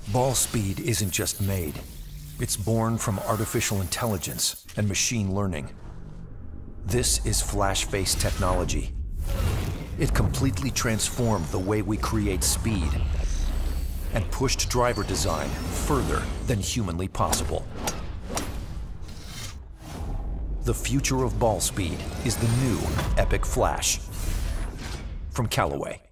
Ball speed isn't just made. It's born from artificial intelligence and machine learning. This is flash-face technology. It completely transformed the way we create speed and pushed driver design further than humanly possible. The future of ball speed is the new Epic Flash from Callaway.